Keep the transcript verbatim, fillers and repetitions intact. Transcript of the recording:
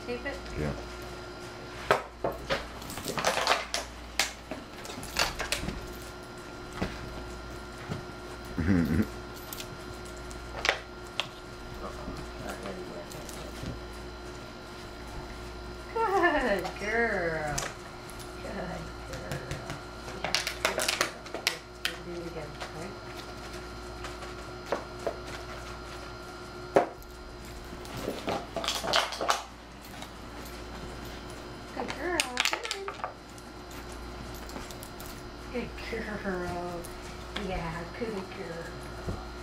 tape it? Yeah. Good girl. Good girl. Yeah, good girl. Let's do it again, right? Good girl. Good girl. Yeah, good girl.